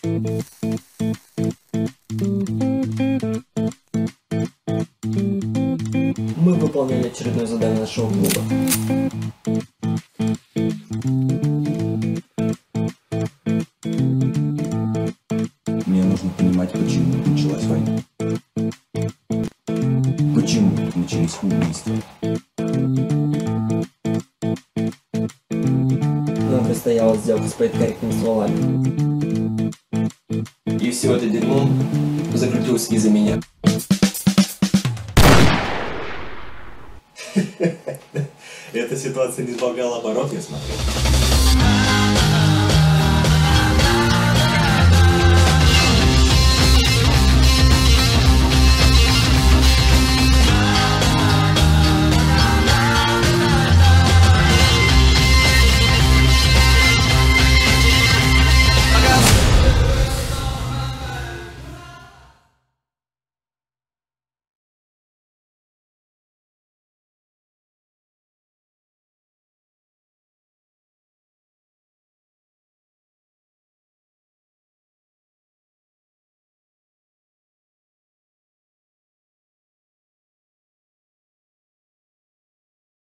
Мы выполняли очередное задание нашего клуба. Мне нужно понимать, почему началась война. Почему начались убийства. Нам предстояла сделка с политкорректными словами. И все это дерьмо закрутилось из-за меня. Эта ситуация не сбавляла оборот, я смотрю.